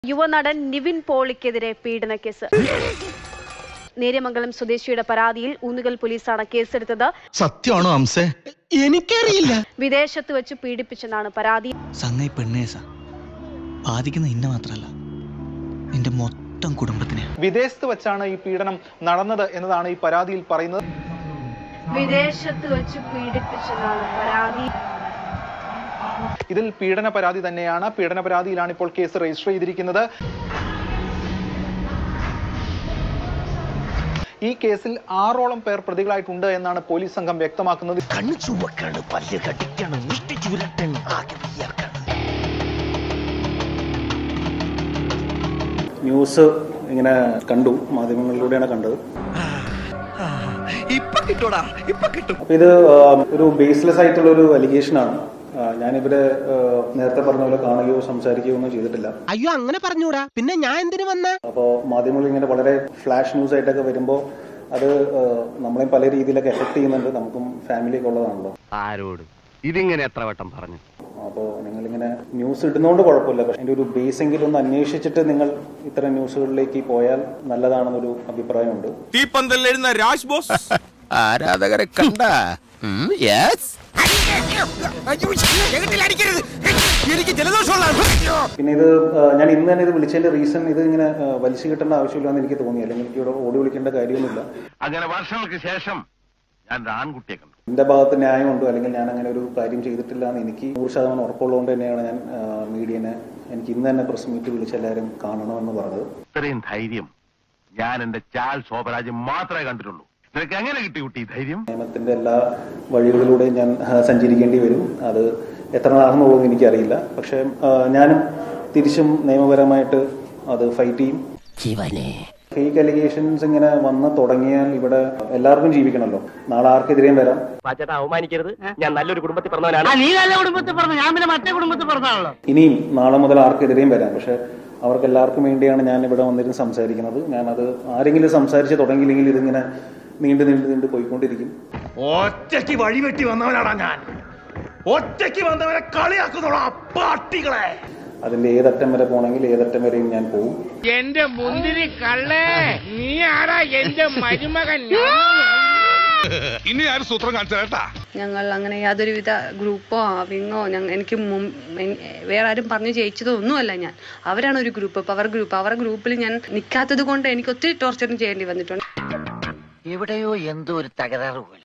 യുവനടൻ നിവിൻ പോളിക്കെതിരെ പീഡനക്കേസ്. നേര്യമംഗലം സ്വദേശിയുടെ പരാതിയിൽ ഊന്നുകൽ പോലീസാണ് കേസെടുത്തത്. സത്യമാണോ അംസേ? എനിക്കറിയില്ല. വിദേശത്ത് വെച്ച് പീഡിപ്പിച്ചെന്നാണ് പരാതി. സംഗതി പെണ്ണേസാ ബാധിക്കുന്ന ഇന്ന മാത്രല്ല നിന്റെ മൊത്തം കുടുംബത്തിനെ. വിദേശത്ത് വെച്ചാണ് ഈ പീഡനം നടന്നത് എന്നതാണ് ഈ പരാതിയിൽ പറയുന്നത്. വിദേശത്ത് വെച്ച് പീഡിപ്പിച്ചെന്നാണ് പരാതി. ഇതിൽ പീഡന പരാതി തന്നെയാണ്. പീഡന പരാതിയിലാണ് ഇപ്പോൾ കേസ് രജിസ്റ്റർ ചെയ്തിരിക്കുന്നത്. ഈ കേസിൽ 6ഓളം പേർ പ്രതികളായിട്ടുണ്ട് എന്നാണ് പോലീസ് സംഘം വ്യക്തമാക്കുന്നത്. ന്യൂസ് ഇങ്ങനെ കണ്ടു, മാധ്യമങ്ങളിലൂടെയാണ് കണ്ടത്. അപ്പൊ ഇത് ഒരു ബേസ്ലെസ് ആയിട്ടുള്ള ഒരു അലിഗേഷൻ ആണ്. ഞാനിവരെ നേരത്തെ പറഞ്ഞ പോലെ കാണുകയോ സംസാരിക്കുകയോ ഒന്നും ചെയ്തിട്ടില്ല. അയ്യോ, അങ്ങനെ പറഞ്ഞൂടാ, പിന്നെ ഞാൻ എന്തിനു വന്ന? അപ്പോ മാധ്യമങ്ങളിൽ ഇങ്ങനെ വളരെ ഫ്ലാഷ് ന്യൂസ് ആയിട്ടൊക്കെ വരുമ്പോ അത് നമ്മളെ പല രീതിയിലൊക്കെ എഫക്ട് ചെയ്യുന്നുണ്ട്. നമുക്കും ഫാമിലിയൊക്കെ ഉള്ളതാണല്ലോ. ആരോട് ഇതിങ്ങനെ എത്ര വട്ടം പറഞ്ഞു? അപ്പോൾ നിങ്ങളിങ്ങനെ ന്യൂസ് ഇടുന്നോണ്ട് കുഴപ്പമില്ല, പക്ഷെ അതിന്റെ ഒരു ബേസ് എങ്കിലും ഒന്ന് അന്വേഷിച്ചിട്ട് നിങ്ങൾ ഇത്തരം ന്യൂസുകളിലേക്ക് പോയാൽ നല്ലതാണെന്നൊരു അഭിപ്രായമുണ്ട്. ആരാധകരെ കണ്ട പിന്നെ ഇത് ഞാൻ ഇന്ന് തന്നെ ഇത് വിളിച്ചതിന്റെ റീസൺ ഇത് ഇങ്ങനെ വലിച്ചു കിട്ടേണ്ട ആവശ്യമില്ലാന്ന് എനിക്ക് തോന്നി. അല്ലെങ്കിൽ എനിക്ക് ഇവിടെ ഓടി വിളിക്കേണ്ട കാര്യമൊന്നുമില്ല. അങ്ങനെ വർഷങ്ങൾക്ക് ശേഷം ഞാൻ ആൺകുട്ടിയെ കണ്ടു. എന്റെ ഭാഗത്ത് ന്യായമുണ്ടോ അല്ലെങ്കിൽ ഞാൻ അങ്ങനെ ഒരു കാര്യം ചെയ്തിട്ടില്ല എന്ന് എനിക്ക് 100% ഉറപ്പുള്ളതുകൊണ്ട് തന്നെയാണ് ഞാൻ മീഡിയനെ എനിക്ക് ഇന്ന് തന്നെ പ്രസ് മീറ്റ് വിളിച്ച് എല്ലാവരും കാണണമെന്ന് പറഞ്ഞത്. ഇത്രയും ധൈര്യം ഞാൻ എന്റെ ചാൽ ശോഭരാജ് മാത്രമേ കണ്ടിട്ടുള്ളൂ. നിനക്ക് എങ്ങനെ കിട്ടി കുട്ടി ധൈര്യം? നിയമത്തിന്റെ എല്ലാ വഴികളിലൂടെയും ഞാൻ സഞ്ചരിക്കേണ്ടി വരും. അത് എത്ര നാളെന്നുള്ളത് എനിക്കറിയില്ല. പക്ഷെ ഞാനും തിരിച്ചും നിയമപരമായിട്ട് അത് ഫൈറ്റ് ചെയ്യും. ഫേക്ക് അലിഗേഷൻസ് ഇങ്ങനെ വന്ന് തുടങ്ങിയാൽ ഇവിടെ എല്ലാവർക്കും ജീവിക്കണമല്ലോ. നാളെ ആർക്കെതിരെയും വരാം. അവമാനിക്കരുത്, ഞാൻ നല്ലൊരു കുടുംബത്തിൽ പറഞ്ഞവനാണ്. നീ നല്ല കുടുംബത്തിൽ പറഞ്ഞു, ഞാൻ പിന്നെ മറ്റേ കുടുംബത്തിൽ പറഞ്ഞാണല്ലോ. ഇനിയും നാളെ മുതൽ ആർക്കെതിരെയും വരാം. പക്ഷെ അവർക്ക് എല്ലാവർക്കും വേണ്ടിയാണ് ഞാൻ ഇവിടെ വന്നിരുന്ന് സംസാരിക്കുന്നത്. ഞാനത് ആരെങ്കിലും സംസാരിച്ച് തുടങ്ങിയില്ലെങ്കിൽ ഇതിങ്ങനെ നീണ്ടു പോയിക്കൊണ്ടിരിക്കും. ഒറ്റയ്ക്ക് വഴിവെട്ടി വന്നവനാടാ ഞാൻ. ഒറ്റയ്ക്ക് വന്നവനെ കളിയാക്കുന്നോളാ പാട്ടികളെ. അതിന്റെ ഏതറ്റം വരെ പോണെങ്കിൽ ഏതറ്റം വരെയും ഞാൻ പോകും. എന്റെ മുന്തിരി കള്ളേ, നീ ആരാ എന്റെ മരുമകൻ? ഇനി ആരും സൂത്രം കാണിച്ചാ. ഞങ്ങൾ അങ്ങനെ യാതൊരുവിധ ഗ്രൂപ്പോ വിങ്ങോ എനിക്ക് വേറെ ആരും പറഞ്ഞു ജയിച്ചതോ ഒന്നുമല്ല. ഞാൻ അവരാണ് ഒരു ഗ്രൂപ്പ്, പവർ ഗ്രൂപ്പ്. അവരുടെ ഗ്രൂപ്പിൽ ഞാൻ നിൽക്കാത്തത് കൊണ്ട് എനിക്ക് ഒത്തിരി ടോർച്ചറും ചെയ്യേണ്ടി വന്നിട്ടുണ്ട്. എവിടെയോ എന്തോ ഒരു തകരാറ്.